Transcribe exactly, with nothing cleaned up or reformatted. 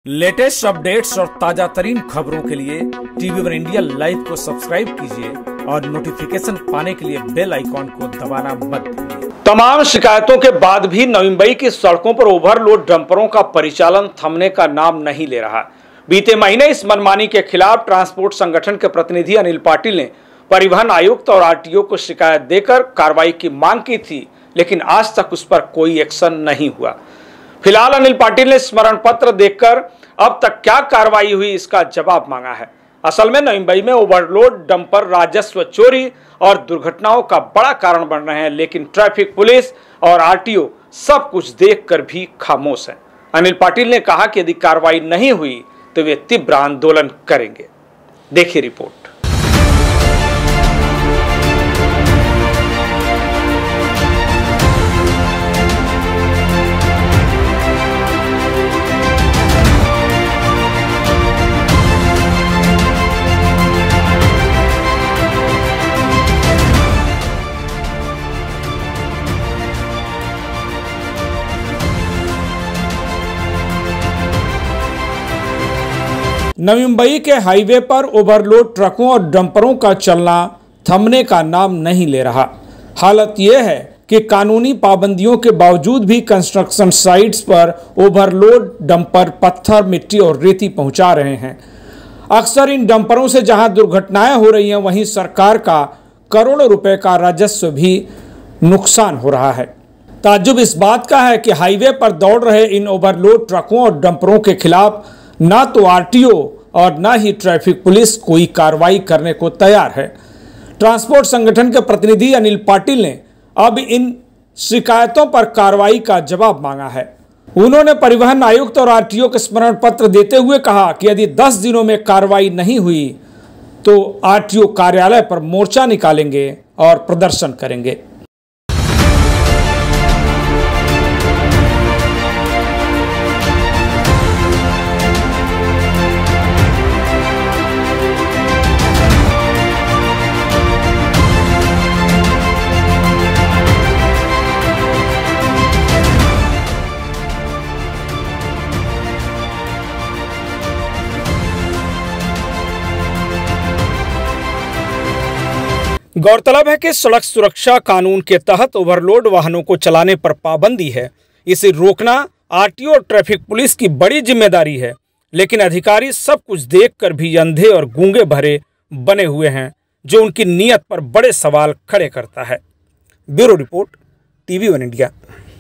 Latest updates और ताजा तरीन खबरों के लिए टीवी वन इंडिया लाइव को सब्सक्राइब कीजिए और नोटिफिकेशन पाने के लिए बेल आइकॉन को दबाना मत भूलिए। तमाम शिकायतों के बाद भी नवी मुंबई की सड़कों पर ओवरलोड डंपरों का परिचालन थमने का नाम नहीं ले रहा। बीते महीने इस मनमानी के खिलाफ ट्रांसपोर्ट संगठन के प्रतिनिधि अनिल पाटिल ने परिवहन आयुक्त और आरटीओ को शिकायत देकर कार्रवाई की मांग की थी, लेकिन आज तक उस पर कोई एक्शन नहीं हुआ। फिलहाल अनिल पाटिल ने स्मरण पत्र देखकर अब तक क्या कार्रवाई हुई इसका जवाब मांगा है। असल में नवी मुंबई में ओवरलोड डंपर राजस्व चोरी और दुर्घटनाओं का बड़ा कारण बन रहे हैं, लेकिन ट्रैफिक पुलिस और आरटीओ सब कुछ देखकर भी खामोश हैं। अनिल पाटिल ने कहा कि यदि कार्रवाई नहीं हुई तो वे तीव्र आंदोलन करेंगे। देखिए रिपोर्ट। नवी मुंबई के हाईवे पर ओवरलोड ट्रकों और डंपरों का चलना थमने का नाम नहीं ले रहा। हालत यह है कि कानूनी पाबंदियों के बावजूद भी कंस्ट्रक्शन साइट्स पर ओवरलोड डंपर पत्थर, मिट्टी और रेती पहुंचा रहे हैं। अक्सर इन डंपरों से जहां दुर्घटनाएं हो रही हैं, वहीं सरकार का करोड़ों रुपए का राजस्व भी नुकसान हो रहा है। ताज्जुब इस बात का है कि हाईवे पर दौड़ रहे इन ओवरलोड ट्रकों और डंपरों के खिलाफ ना तो आरटीओ और ना ही ट्रैफिक पुलिस कोई कार्रवाई करने को तैयार है। ट्रांसपोर्ट संगठन के प्रतिनिधि अनिल पाटिल ने अब इन शिकायतों पर कार्रवाई का जवाब मांगा है। उन्होंने परिवहन आयुक्त और आरटीओ के स्मरण पत्र देते हुए कहा कि यदि दस दिनों में कार्रवाई नहीं हुई तो आरटीओ कार्यालय पर मोर्चा निकालेंगे और प्रदर्शन करेंगे। गौरतलब है कि सड़क सुरक्षा कानून के तहत ओवरलोड वाहनों को चलाने पर पाबंदी है। इसे रोकना आरटीओ और ट्रैफिक पुलिस की बड़ी जिम्मेदारी है, लेकिन अधिकारी सब कुछ देखकर भी अंधे और गूंगे भरे बने हुए हैं, जो उनकी नीयत पर बड़े सवाल खड़े करता है। Bureau report, TV one India.